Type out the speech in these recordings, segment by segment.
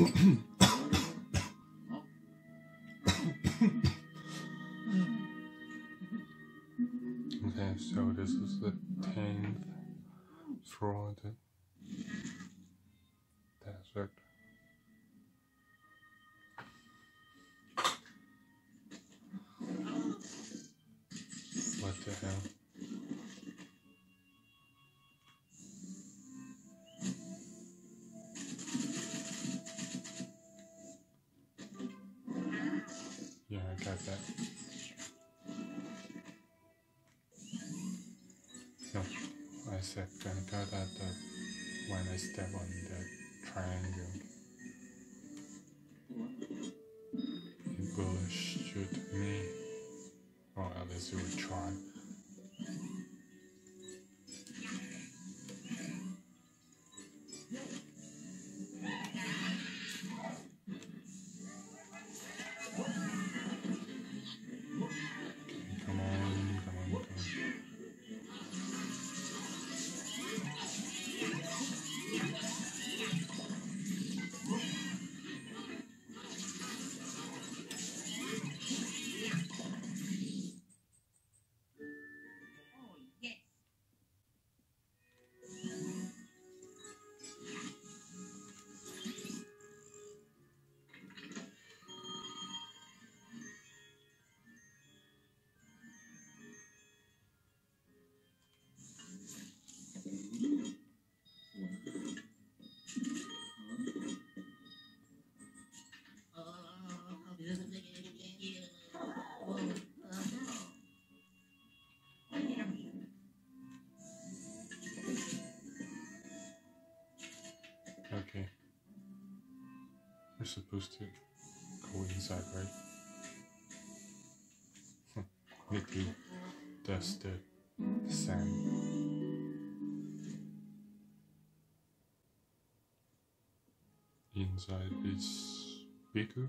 Okay, so this is the 10th through the desert. What the hell? Yeah, I got that. No, I said I got that when I step on the triangle. It will shoot me, or at least it will try. Come on, come on, come on. Okay. We're supposed to go inside, right? Maybe that's the sand. Inside is bigger.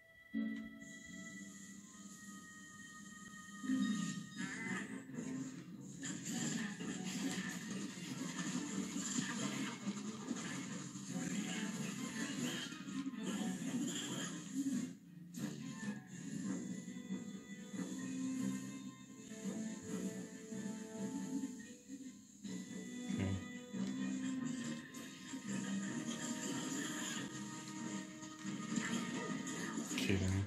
Okay. Kidding.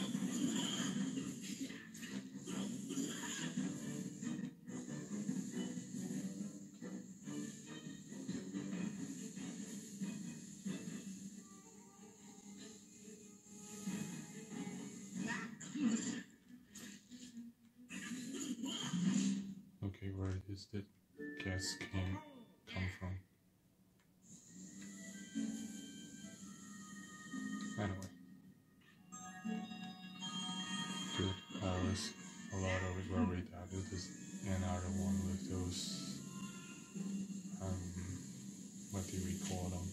Okay, where is the gas come from? Anyway. Good. I was a lot of worried that it is another one with those what do we call them?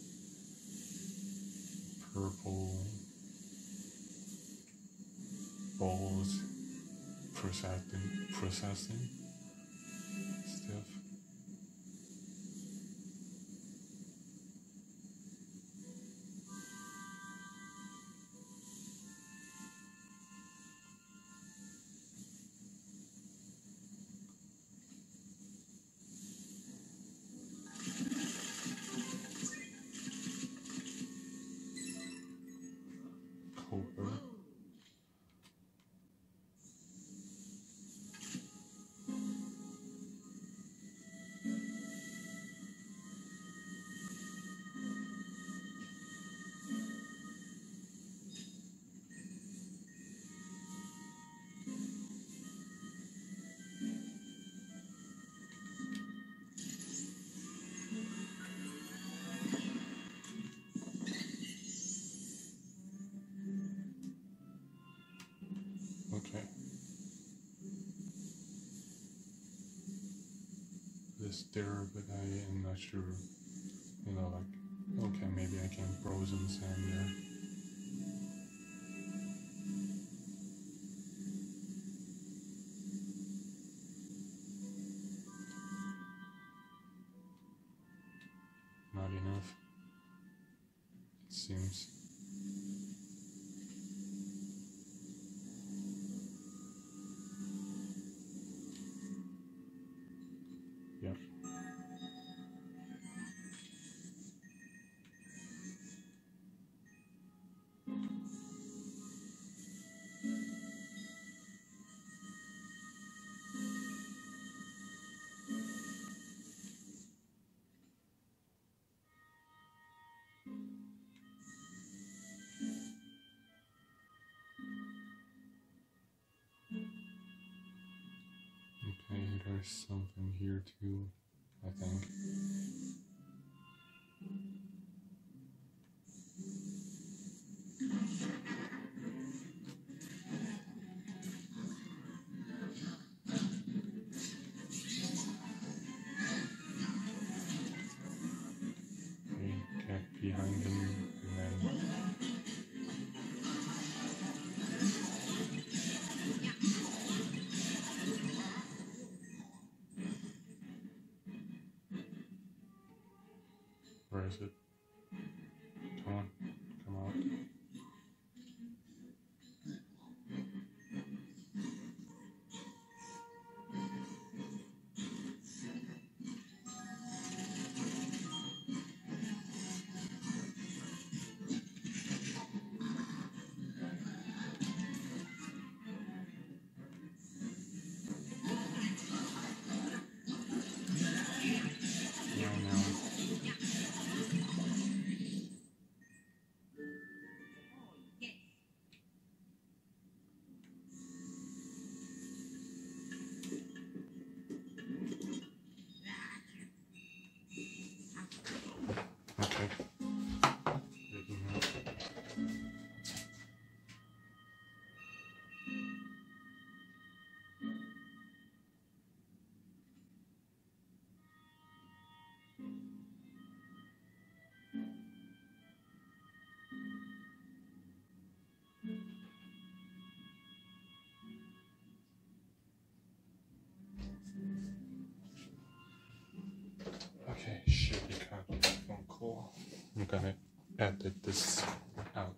Purple balls processing stuff. Copper. Okay. It's there, but I am not sure. You know, like, okay, maybe I can throw some sand there. Not enough. Let's seems. Yep. Okay, there's something here too, I think. Okay, get behind him and then where is it? Come on, come out. No. Okay. Taking out. Okay, shit, you can't get the phone call. I'm gonna edit this out.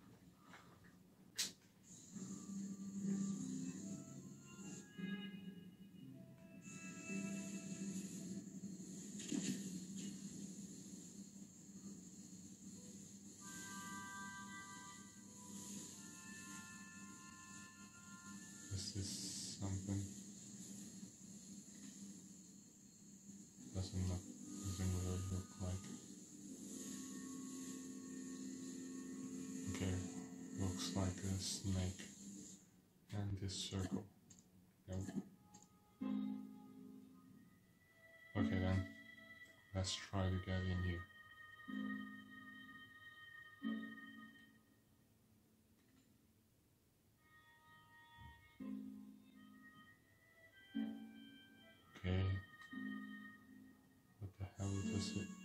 This is something. Doesn't really look like. Okay, looks like a snake. And this circle. Nope. Okay then, let's try to get in here. Okay. What the hell does it